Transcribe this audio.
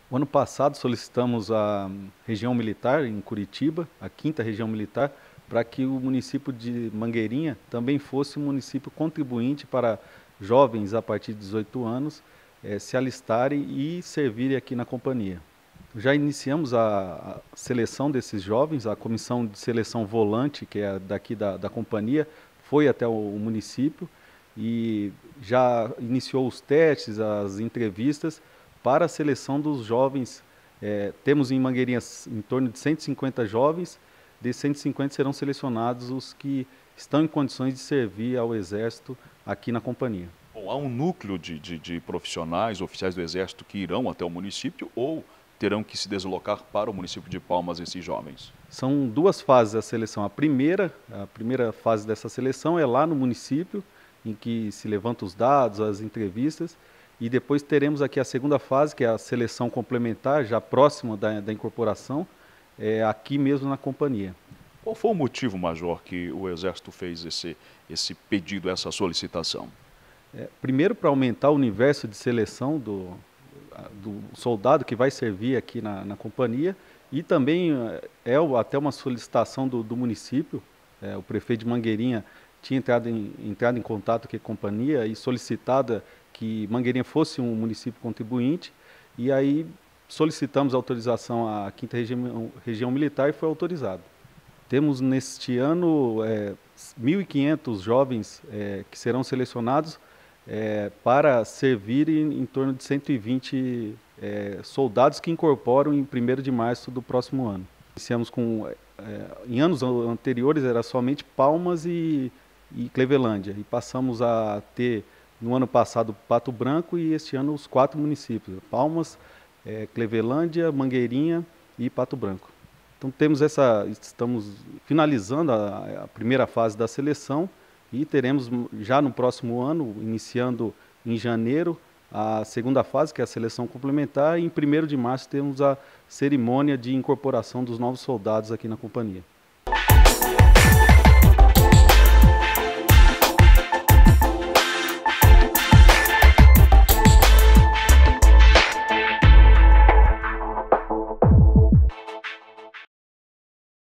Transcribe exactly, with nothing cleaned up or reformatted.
O ano passado solicitamos a região militar em Curitiba, a quinta região militar, para que o município de Mangueirinha também fosse um município contribuinte para jovens a partir de dezoito anos eh, se alistarem e servirem aqui na companhia. Já iniciamos a, a seleção desses jovens, a comissão de seleção volante, que é daqui da, da companhia, foi até o, o município e já iniciou os testes, as entrevistas para a seleção dos jovens. É, temos em Mangueirinha em torno de cento e cinquenta jovens, desses cento e cinquenta serão selecionados os que estão em condições de servir ao Exército aqui na companhia. Bom, há um núcleo de, de, de profissionais, oficiais do Exército que irão até o município ou terão que se deslocar para o município de Palmas esses jovens? São duas fases da seleção. A primeira, a primeira fase dessa seleção é lá no município, em que se levantam os dados, as entrevistas, e depois teremos aqui a segunda fase, que é a seleção complementar, já próxima da, da incorporação, é, aqui mesmo na companhia. Qual foi o motivo, Major, que o Exército fez esse, esse pedido, essa solicitação? É, primeiro, para aumentar o universo de seleção do, do soldado que vai servir aqui na, na companhia, e também é até uma solicitação do, do município. É, o prefeito de Mangueirinha tinha entrado em, entrado em contato com a companhia e solicitada que Mangueirinha fosse um município contribuinte, e aí solicitamos autorização à quinta região, região militar e foi autorizado. Temos neste ano é, mil e quinhentos jovens é, que serão selecionados é, para servir em, em torno de cento e vinte é, soldados que incorporam em primeiro de março do próximo ano. Iniciamos com, é, em anos anteriores era somente Palmas e, e Clevelândia, e passamos a ter no ano passado Pato Branco e este ano os quatro municípios, Palmas, é, Clevelândia, Mangueirinha e Pato Branco. Então temos essa, estamos finalizando a, a primeira fase da seleção e teremos já no próximo ano, iniciando em janeiro, a segunda fase, que é a seleção complementar, e em primeiro de março temos a cerimônia de incorporação dos novos soldados aqui na companhia.